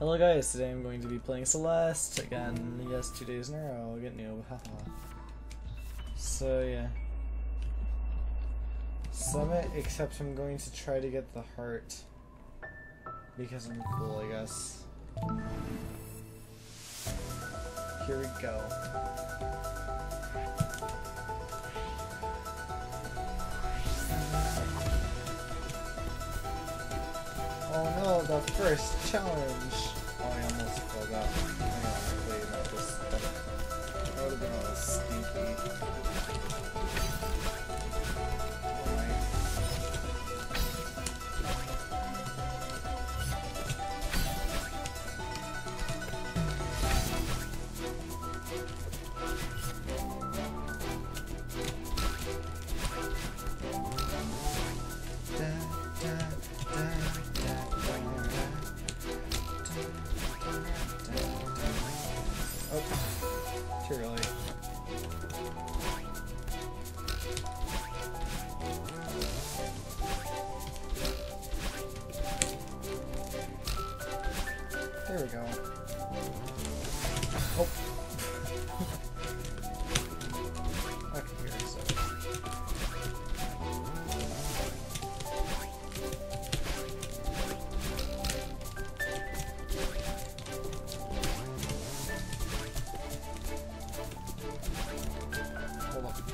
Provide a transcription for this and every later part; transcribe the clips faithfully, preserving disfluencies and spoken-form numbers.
Hello guys, today I'm going to be playing Celeste again. Yes, two days in a row. I'll get noob, haha. So yeah. Summit, except I'm going to try to get the heart. Because I'm cool, I guess. Here we go. Oh no, the first challenge! Oh, I almost forgot. Hang on, I played about this stuff. That would have been all stinky. Oh my. Too early. There we go. Oh. Okay, here so. Hold on.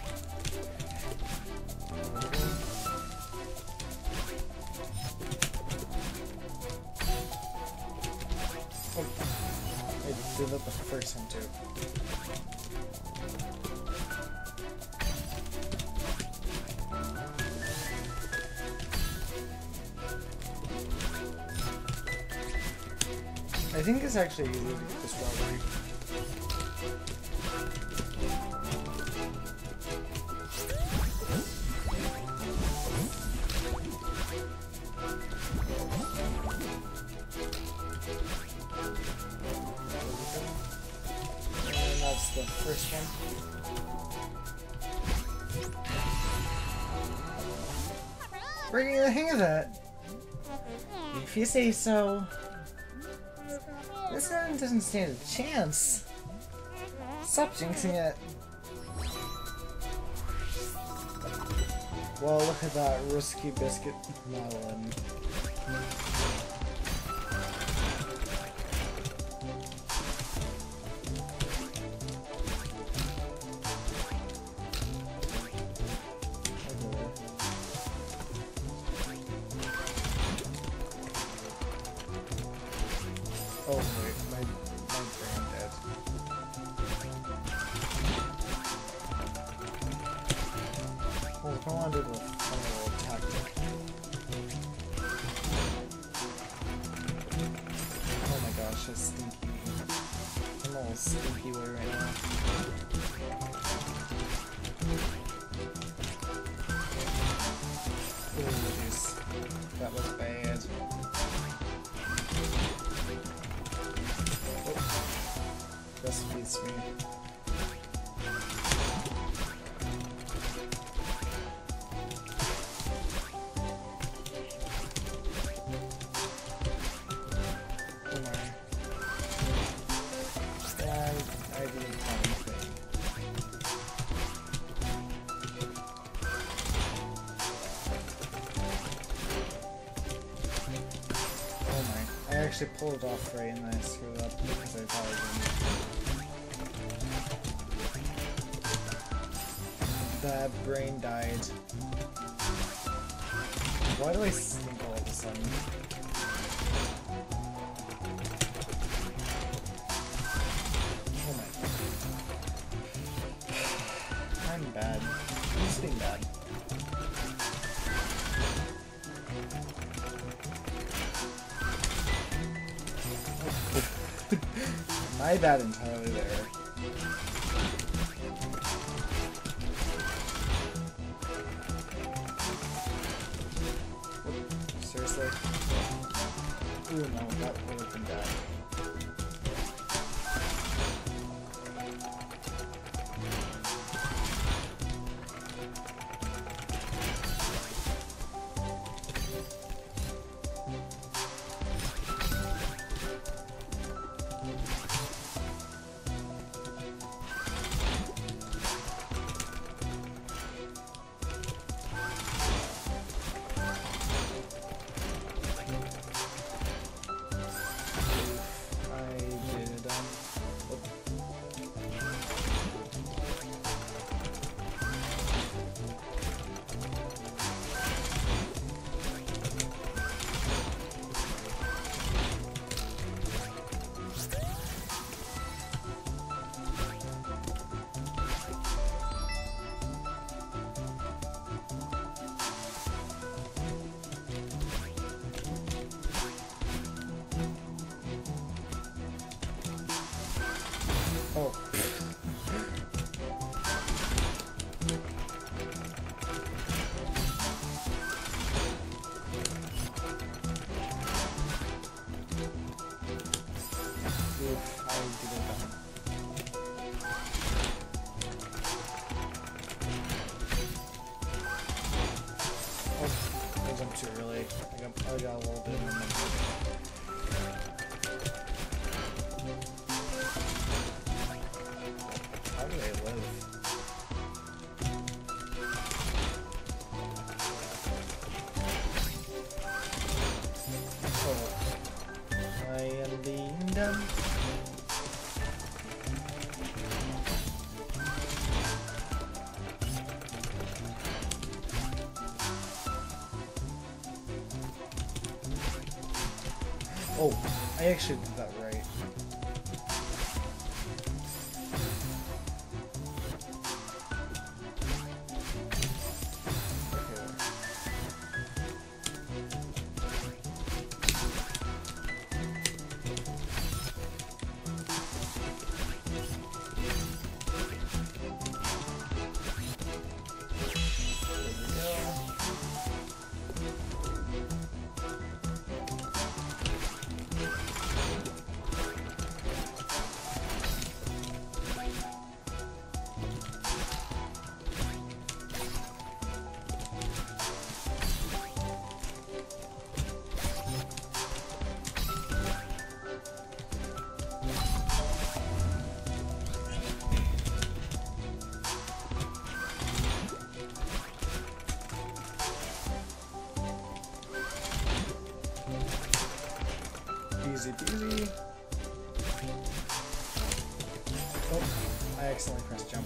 Oh, I did that the first time too. I think it's actually easy to get the strawberry. And that's the first one. We're getting the hang of that. If you say so. This one doesn't stand a chance. Stop jinxing it. Well, look at that risky biscuit melon. Oh wait, my my brain dead. Oh, come on, do the funny little tactic. Oh my gosh, that's stinky. I'm a little stinky way right now. Ooh, jeez. That was bad. This beats me. Oh my. Yeah, I, I didn't have anything. Oh my. I actually pulled it off right and I screwed up because I thought I didn't. That brain died. Why do I stink all of a sudden? Oh my. I'm bad. I'm just being bad. My bad entirely there. Seriously? Ooh, no, that would have been bad. I got a little bit of momentum. How do I live? Oh, I am being done. Oh, I actually did that right. Easy peasy. Oh, I accidentally pressed jump.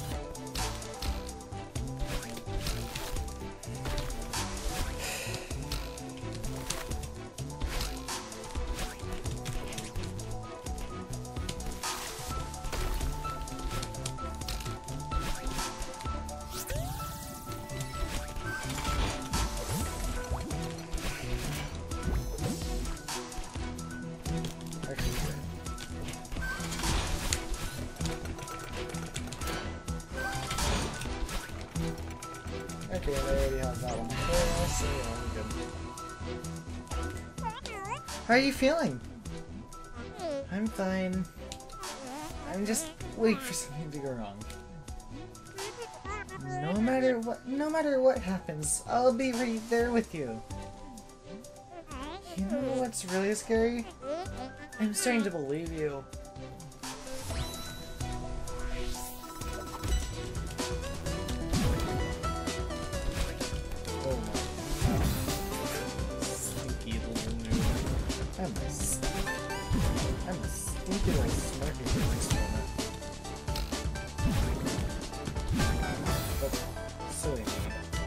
Okay, I already have that one. Oh, so I'm good. How are you feeling? I'm fine. I'm just waiting for something to go wrong. No matter what, no matter what happens, I'll be right there with you. You know what's really scary? I'm starting to believe you. I'm a, I'm a stinky little smarty in this moment. But silly me.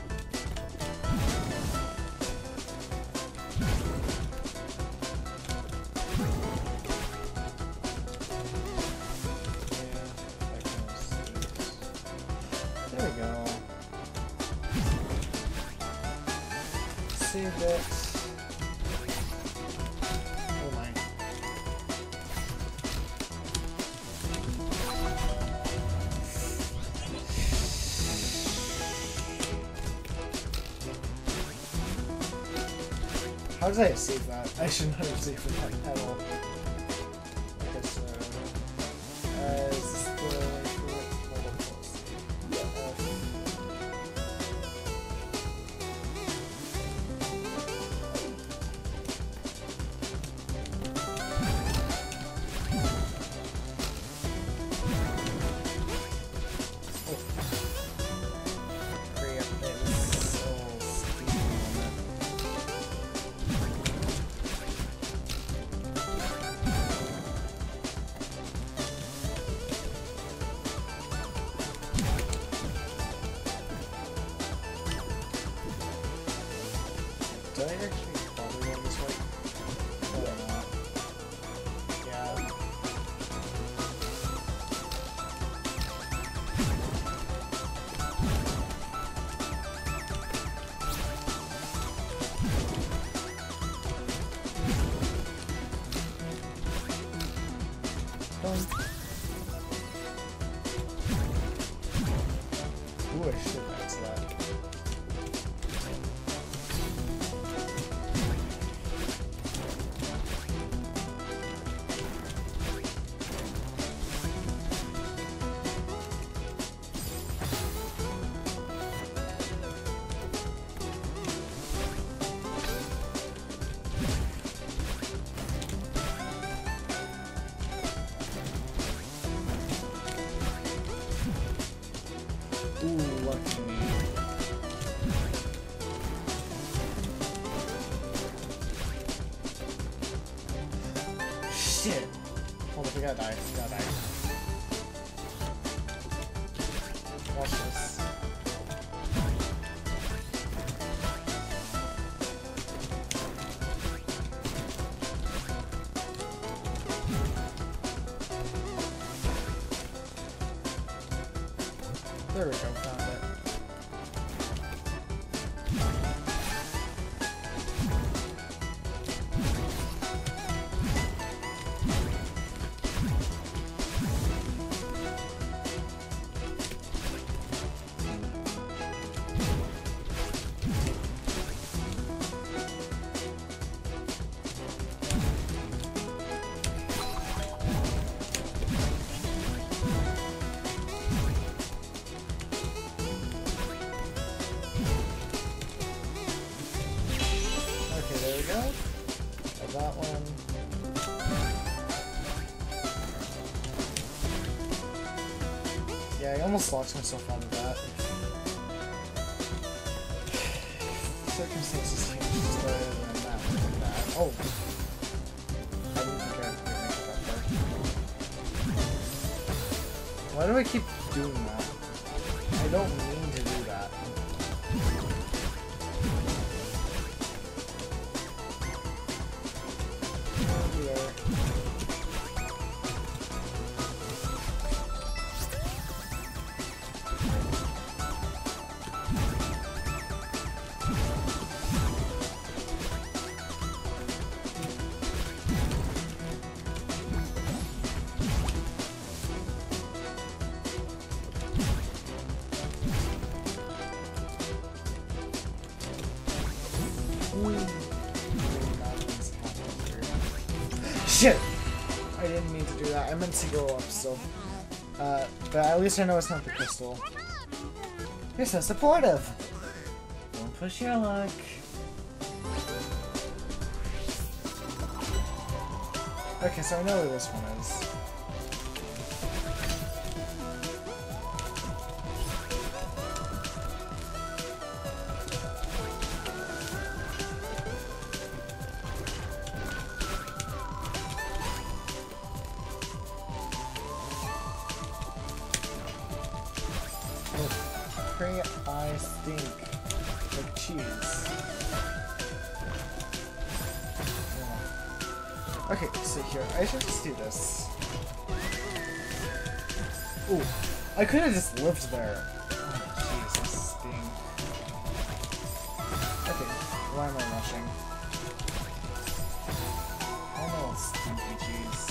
There we go. Save it. How did I save that? I should not have saved that at all. Okay, so... Uh, is this the... Hold on, close. Uh, oh. Hurry up, it was so sleepy. Did I actually probably go this way? I don't know. Yeah. Don't. Ooh, I should have answered that. to me. Shit! Hold up, we gotta die. We gotta die. Watch this. There we go, found it. That one. Yeah, I almost locked myself out of that. Circumstances changed just better than that. Like that. Oh! I didn't think I could make it that far. Why do I keep doing that? I don't mean to do that. Shit! I didn't mean to do that. I meant to go up still. Uh, but at least I know it's not the crystal. You're so supportive! Don't push your luck. Okay, so I know where this one is. I stink like cheese. Yeah. Okay, so here, I should just do this. Ooh, I could have just lived there. Oh, jeez, I stink. Okay, why am I rushing? I know it's stinky cheese.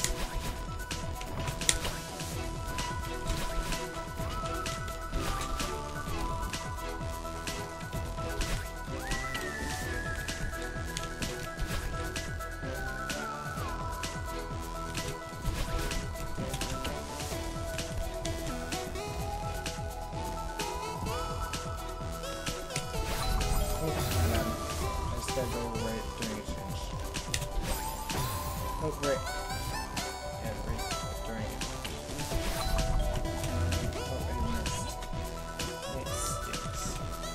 Oh, right. Yeah, right during it. Oh, I missed. It stinks.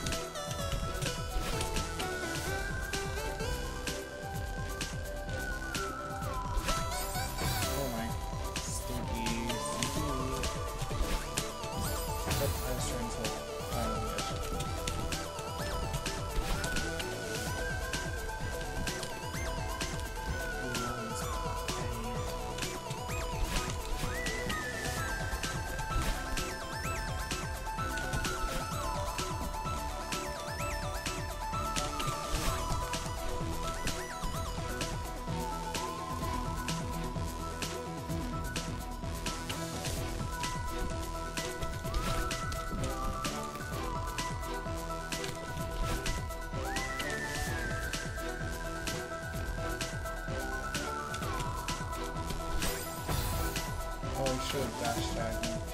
Oh my. Stinky, stinky. Oh, I was trying to... Oh, Oh, I should have dashed at him.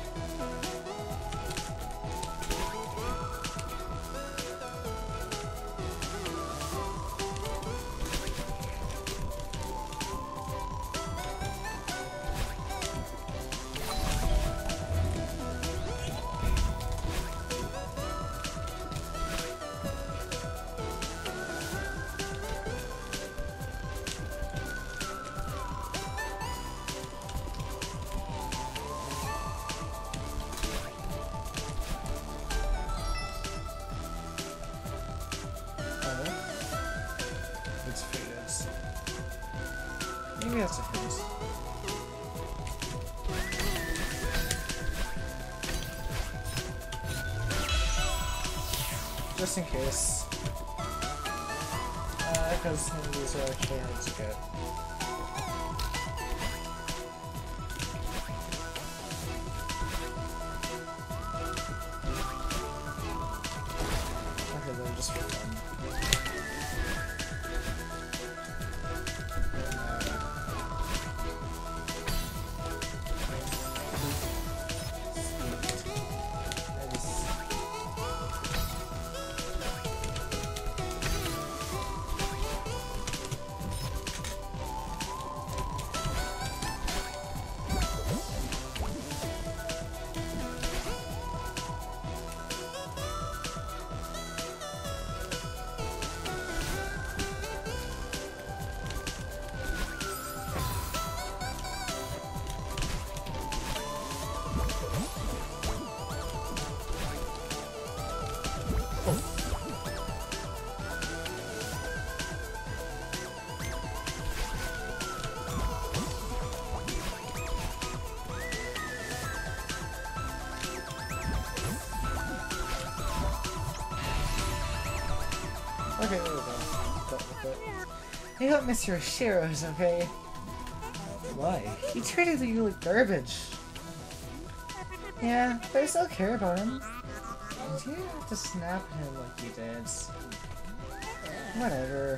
maybe that's different. Just in case. Uh, because these are actually hard to get. Okay, then just for fun. Okay, there we go. Dealt with it. I hope Mister Oshiro is okay. Why? He treated you like garbage. Yeah, but I still care about him. And you didn't have to snap at him like you did. Whatever.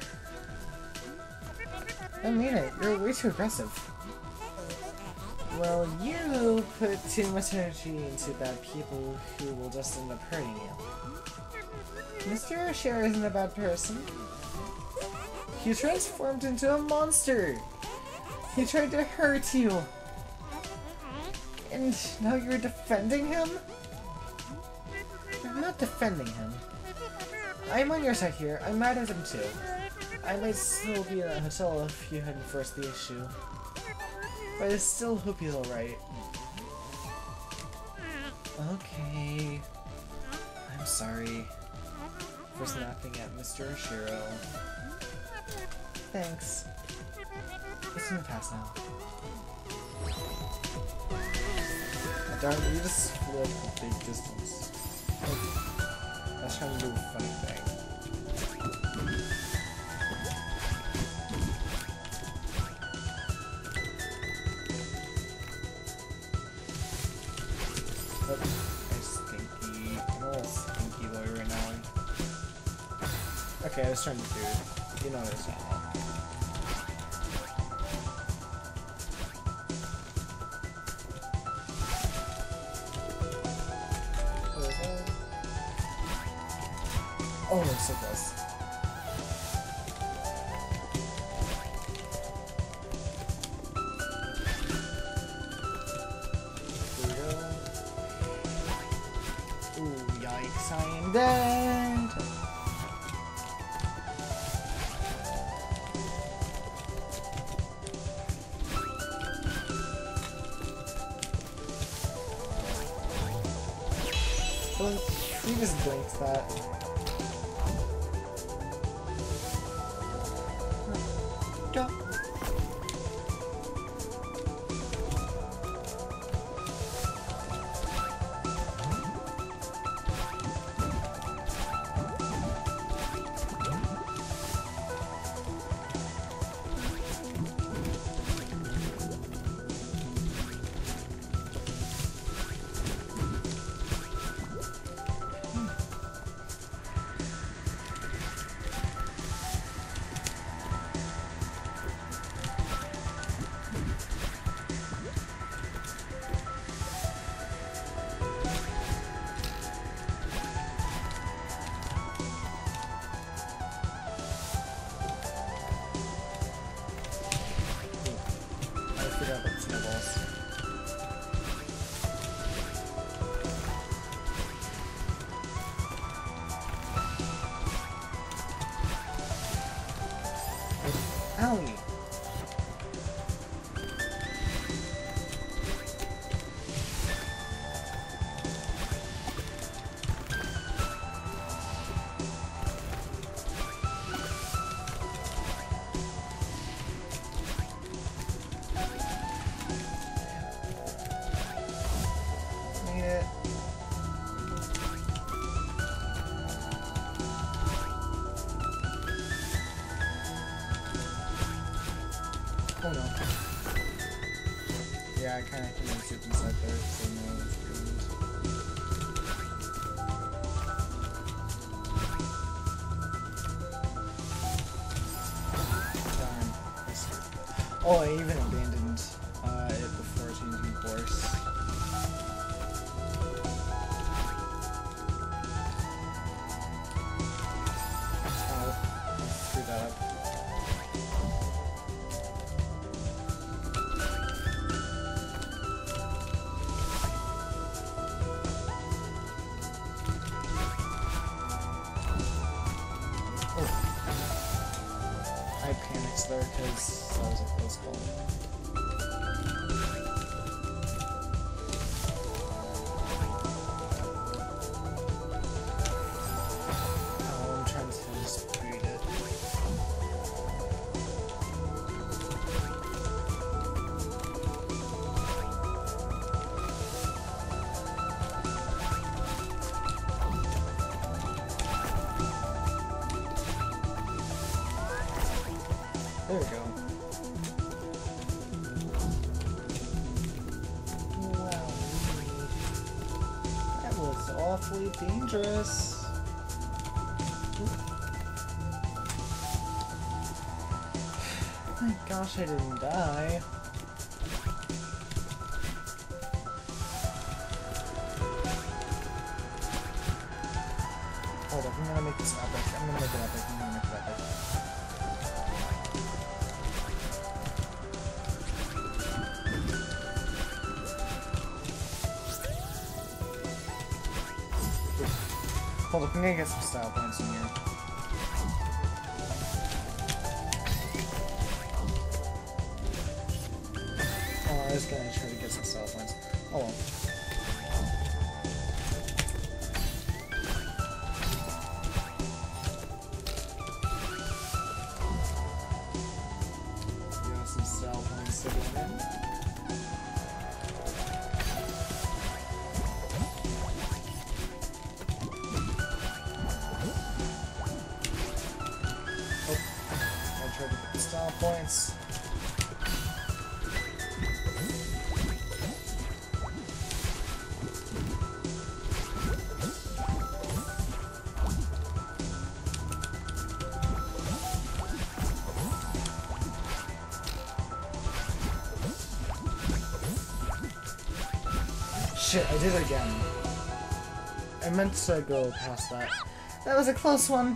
I mean it, you're way too aggressive. Well, you put too much energy into bad people who will just end up hurting you. Mister Oshiro isn't a bad person. He transformed into a monster! He tried to hurt you! And now you're defending him? I'm not defending him. I'm on your side here. I'm mad at him too. I might still be in that hotel if you hadn't forced the issue. But I still hope he's alright. Okay. I'm sorry for snapping at Mister Oshiro. Thanks. It's in the past now. Oh, darn, you just flew up a big distance. Like, I was trying to do a funny thing. Oh, nice stinky. I'm a little stinky boy right now. Okay, I was trying to do it. You know this now. Oh, I'm so close. Here we go. Ooh, yikes, I am dead! Blink. You just blinked that. Go. Owie. Yeah, I kinda can like soup inside there, so no, it's ruined. Darn. I screwed. Oh, I even abandoned uh, it before changing course. Oh, I screwed that up. I panicked there because that was a close call. Oh, I'm trying to just read it. There we go. Wow, that was awfully dangerous. My gosh, I didn't die. Hold up, I'm gonna make this epic. I'm gonna make it epic. I'm gonna make it epic. Hold up, I'm gonna get some style points in here. Oh, I was gonna try to get some style points. Oh well. You have some style points to go in. Style points. Shit, I did it again. I meant to go past that. That was a close one.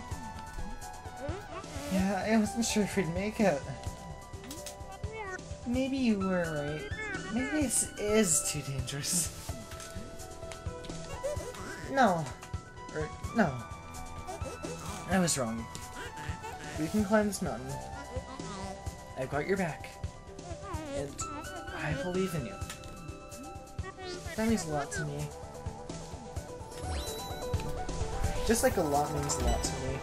Yeah, I wasn't sure if we'd make it. Maybe you were right. Maybe this is too dangerous. No. Or, no. I was wrong. We can climb this mountain. I've got your back. And I believe in you. That means a lot to me. Just like a lot means a lot to me.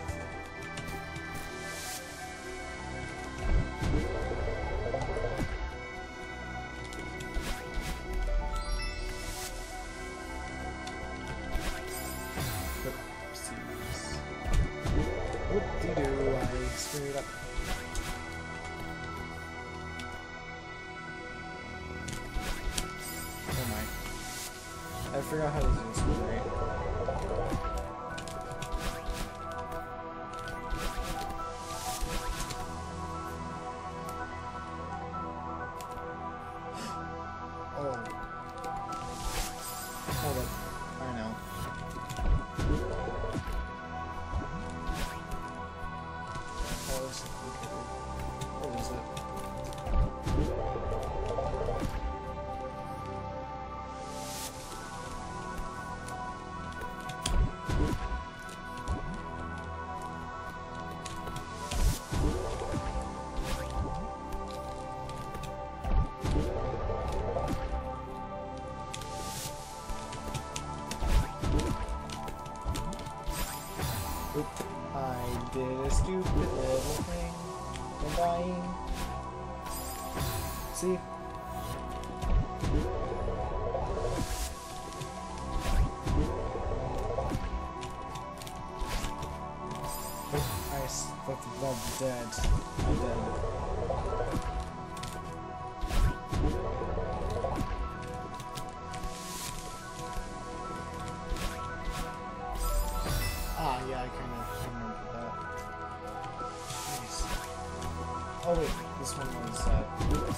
Whoop-de-doo, I screwed up. Oh my. I forgot how to do this one right. Oh. Hold up. I know. What was it? Oop, I did a stupid little thing. I'm dying. See? Oh, nice. That's, that's dead. I'm dead.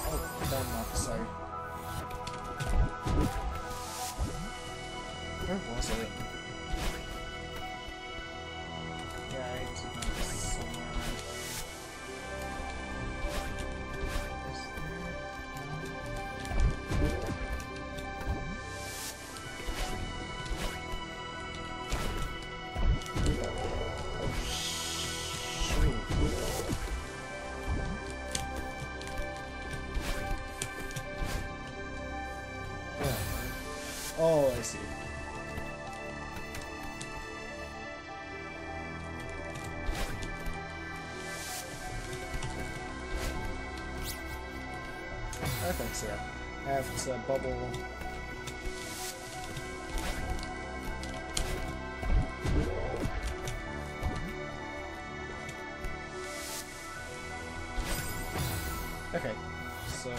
Oh, down off, sorry. Where was it? Yeah, I did know somewhere around there. Is there? Oh, shoot. Oh, I see. I think so. I have to bubble. Okay, so.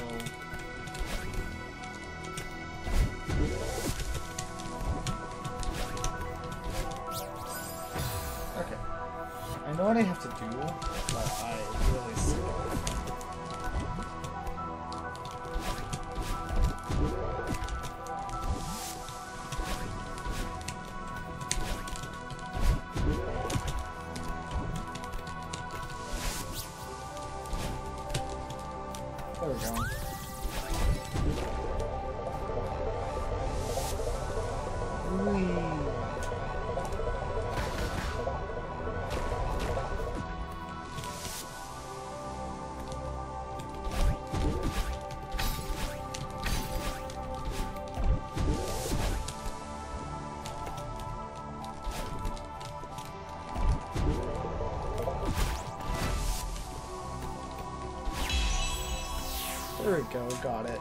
Okay. I know what I have to do, but I really suck. There we go. Whee. There we go, got it.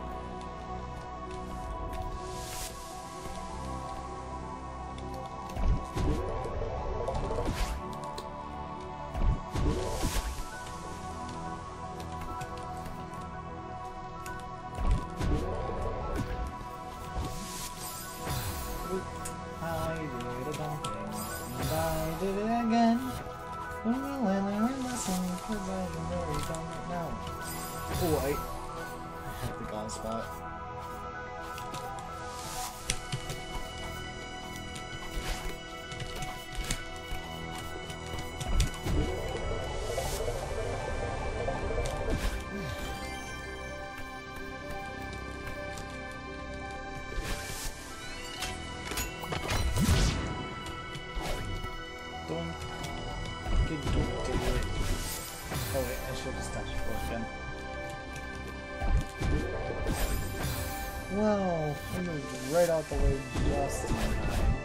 I did a dumb thing, and I did it again. When I learned my lesson, because I really don't know. Oh, I, I have the gone spot. Don't get do it. Oh wait, I should just touch it again. Well, I moved right out the way just in time.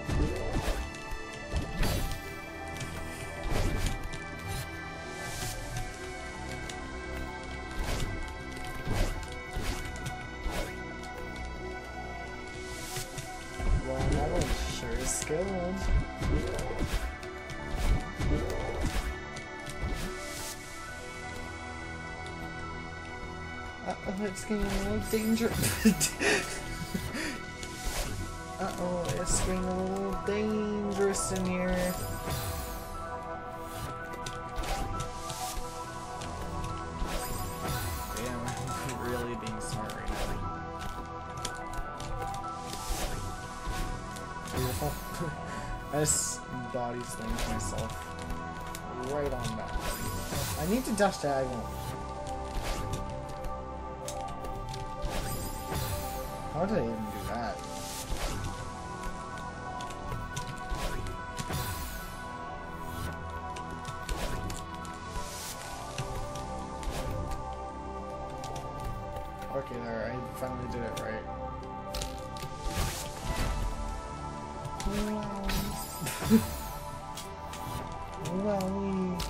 Well, that one sure is skilled. Uh-oh, it's getting a little dangerous. Uh-oh, it's getting a little dangerous in here. Damn, I'm really being smart right now. Beautiful. I just body slammed myself right on that. I need to dash diagonal. How did I even do that? Okay, there, I finally did it right. Wowie.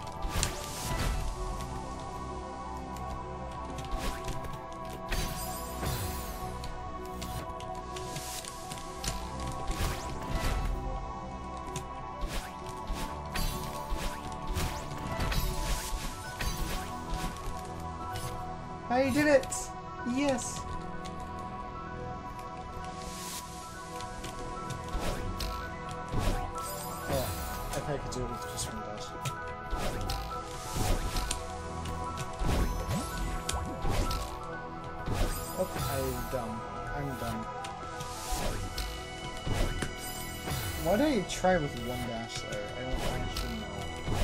I did it! Yes! Oh, if I could do it with just one dash. Oh, I'm dumb. I'm dumb. Why did I try with one dash there? I don't actually know.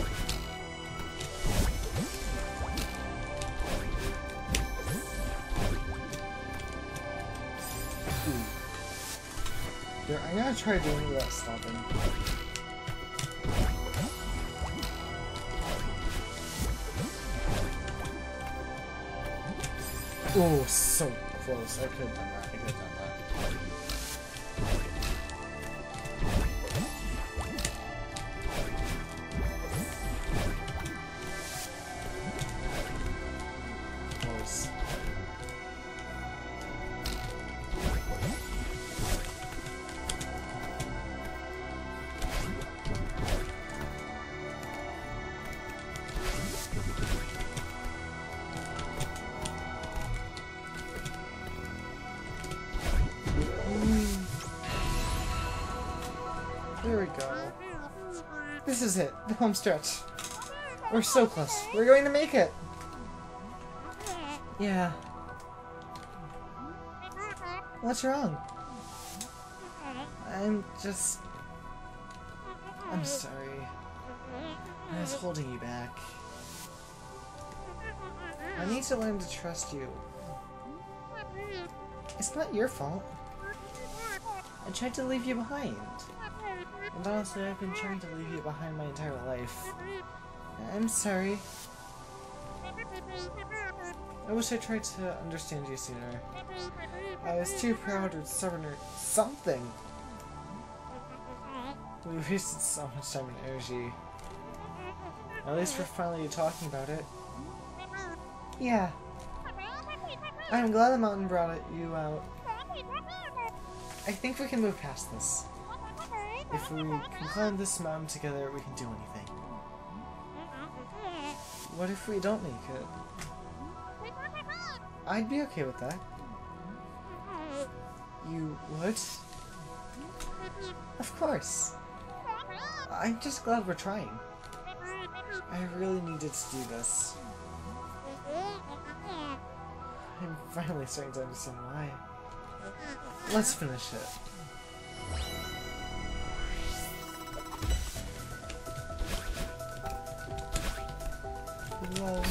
Ooh. There, I'm gonna try doing it without stopping. Oh, so close. I could have done that. I could have done that. Close. There we go. This is it, the home stretch. We're so close. We're going to make it. Yeah. What's wrong? I'm just... I'm sorry. I was holding you back. I need to learn to trust you. It's not your fault. I tried to leave you behind. And honestly, I've been trying to leave you behind my entire life. I'm sorry. I wish I tried to understand you sooner. I was too proud or stubborn or something. We wasted so much time and energy. At least we're finally talking about it. Yeah. I'm glad the mountain brought it, you out. I think we can move past this. If we can climb this mountain together, we can do anything. What if we don't make it? I'd be okay with that. You would? Of course. I'm just glad we're trying. I really needed to do this. I'm finally starting to understand why. Let's finish it. Whoa.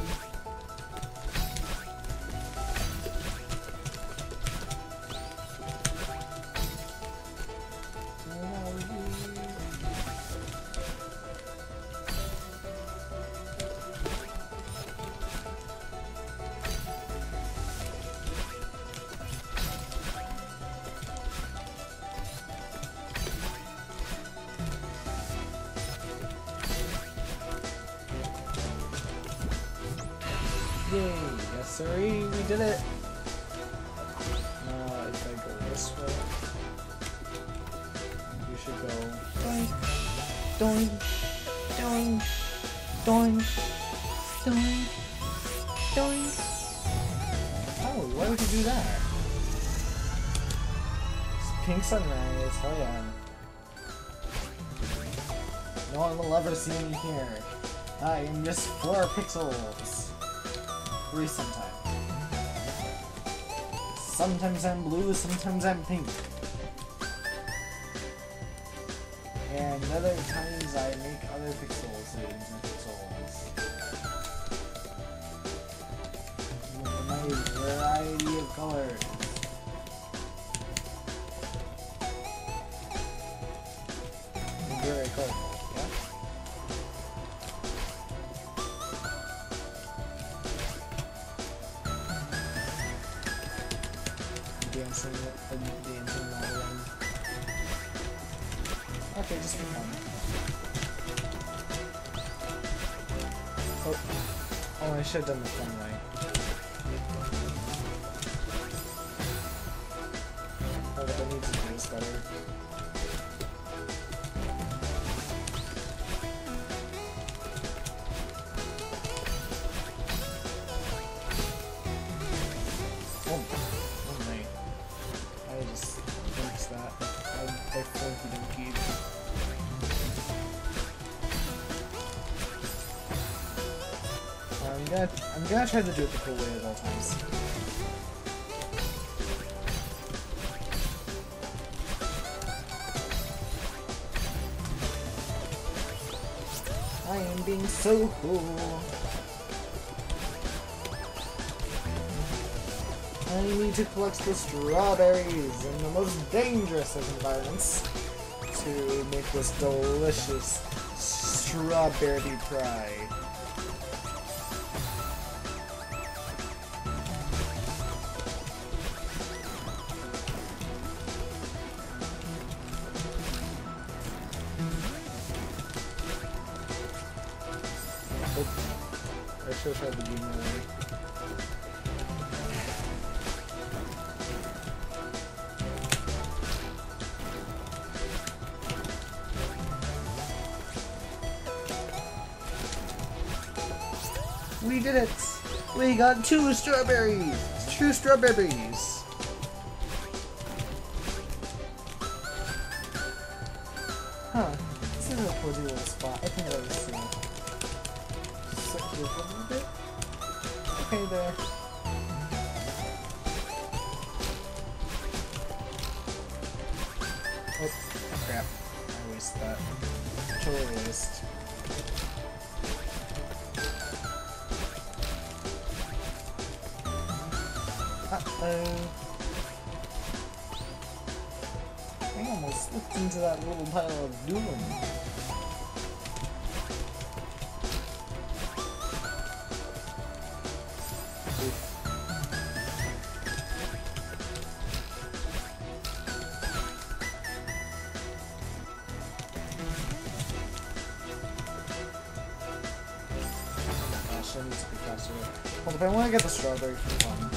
Yay! Yes, sorry, we did it! Now, if I go this way, you should go doink, doink, doink, doink, doink, doink. Oh, why would you do that? It's pink sunrise, hell yeah. No one will ever see me here. I am just four pixels. Recent time. Sometimes I'm blue, sometimes I'm pink. And other times I make other pixels into pixels. With a nice variety of colors. And very colorful, yeah? Dancing, uh, dancing all around. Okay, just be fun. Oh, oh, I should have done the fun way. Oh, but I need to do this better. Oh. I just fixed that. I, I funky donkey. I'm gonna I'm gonna try to do it the cool way at all times. being so cool. I need to collect the strawberries in the most dangerous of environments to make this delicious strawberry pie. I should have tried the green way. We did it! We got two strawberries! Two strawberries! Huh. This is a cozy little spot. I think I was seeing it. Sit here for a little bit. Okay, there. Oh, crap. I wasted that. Total waste. Uh-oh. I almost slipped into that little pile of doom. Gosh, I need to be faster. Hold up, I want to get the strawberry for fun.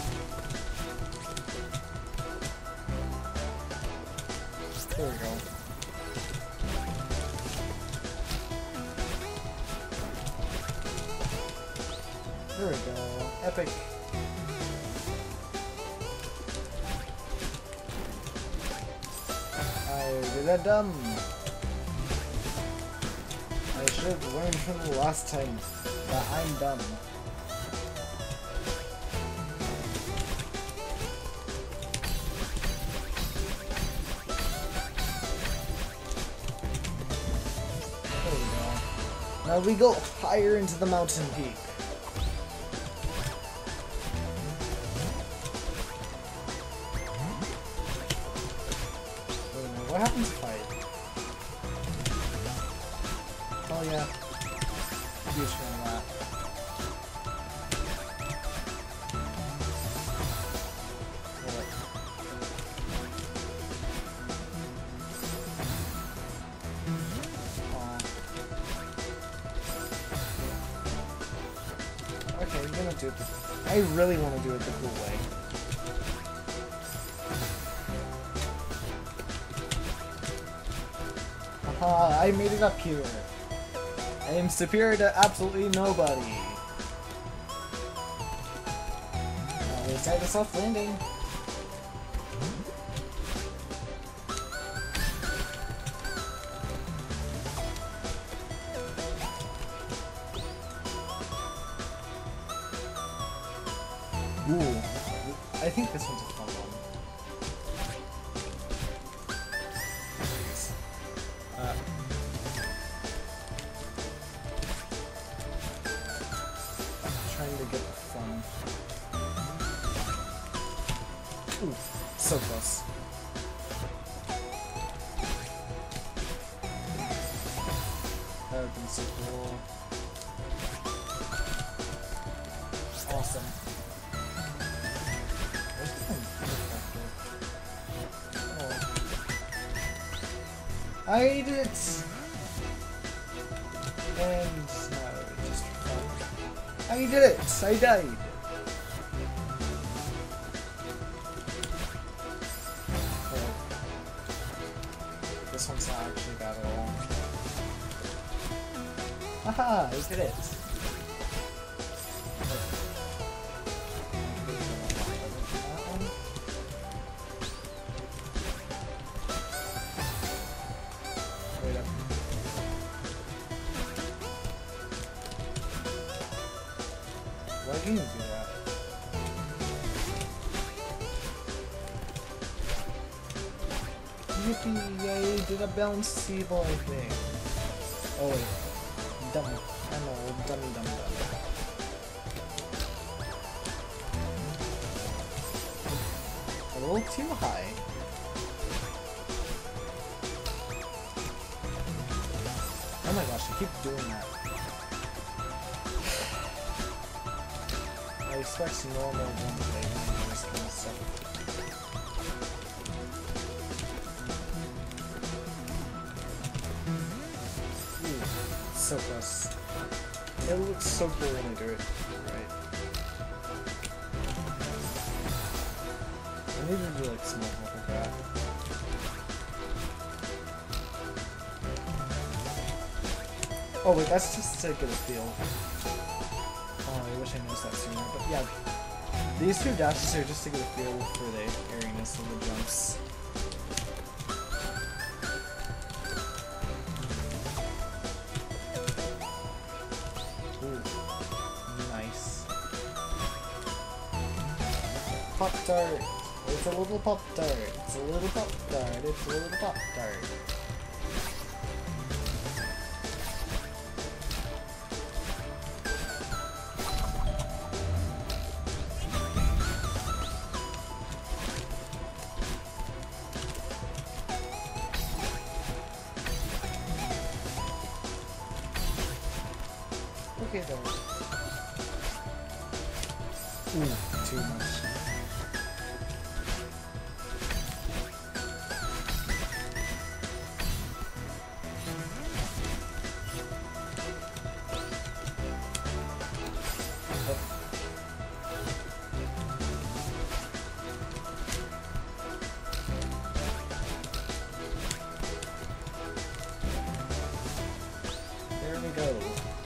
There we go. There we go. Epic. I did that dumb. I should have learned from the last time that I'm dumb. Now we go higher into the mountain peak. Wait a minute, what happens if I... Oh yeah. Use for that. Okay, I'm gonna do it the, I really want to do it the cool way. Haha, I made it up here. I am superior to absolutely nobody. Now let's try the soft landing. Ooh, I think this one's a fun one. Uh, trying to get the fun. Ooh, so close. That would be so cool. Awesome. I did it! And now just fun. I did it! I died! Well, this one's not actually bad at all. Haha! I did it! Why do you do that? Yippee! Yay! Did a bouncy boy thing. Oh wait. dumb. I'm old. Dummy dumb dumb. A little too high. Oh my gosh, I keep doing that. I expect normal gameplay and this kind of stuff. Ooh, so close. It looks so cool when I do it. Right. I need to do like small help with that. Oh wait, that's just to get a feel. Oh, I wish I noticed that sooner. But yeah, these two dashes are just to get a feel for the airiness of the jumps. Ooh, nice. Pop-Tart! It's a little Pop-Tart! It's a little Pop-Tart! It's a little Pop-Tart! Okay, then. Ooh, too much. There we go.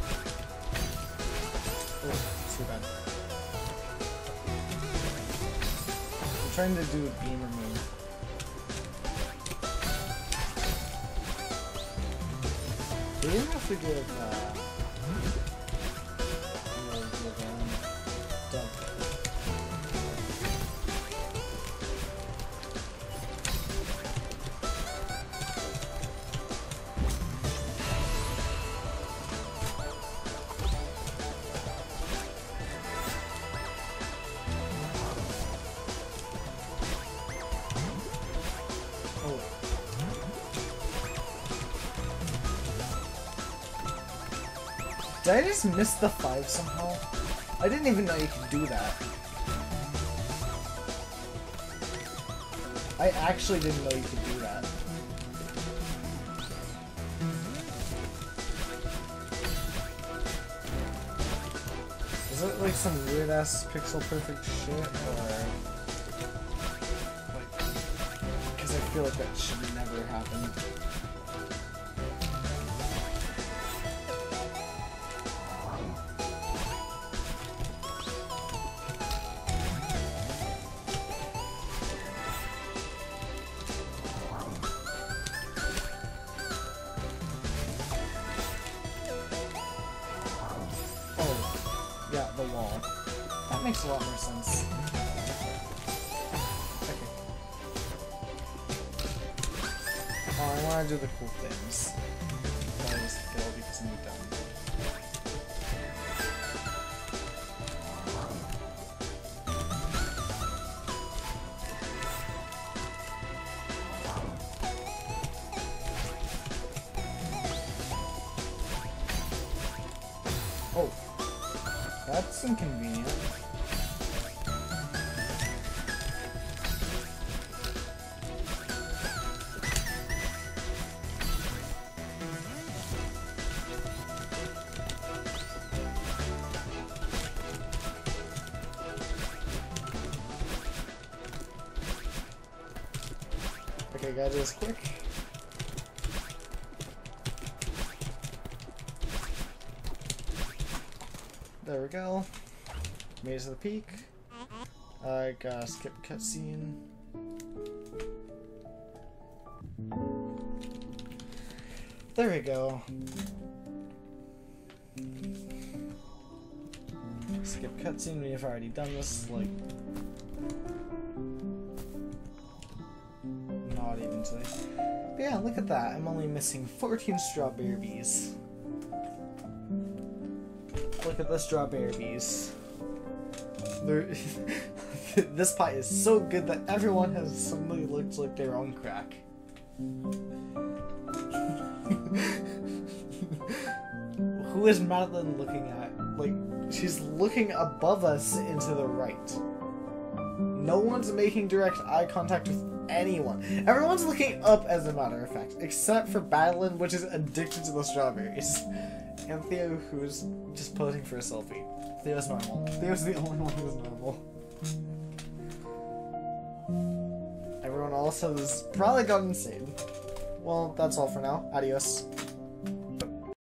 Too bad. I'm trying to do a beam remove. We didn't have to give, uh... no, give, um... dump. Did I just miss the five somehow? I didn't even know you could do that. I actually didn't know you could do that. Is it like some weird ass pixel perfect shit, or like, because I feel like that should never happen. Yeah, the wall. That makes a lot more sense. Okay. Oh, I want to do the cool things. But I just fail because I'm dumb. Oh. That's inconvenient. Okay, gotta do this quick. There we go. Made it to the peak. I gotta skip cutscene. There we go. Skip cutscene. We've already done this, like, not even today. But yeah, look at that. I'm only missing fourteen strawberries. Look at the strawberries. They're this pie is so good that everyone has suddenly looked like they're on crack. Who is Madeline looking at? Like, she's looking above us into the right. No one's making direct eye contact with anyone. Everyone's looking up, as a matter of fact, except for Madeline, which is addicted to the strawberries. And Theo, who's just posing for a selfie. Theo's normal. Theo's the only one who's normal. Everyone else has probably gone insane. Well, that's all for now. Adios.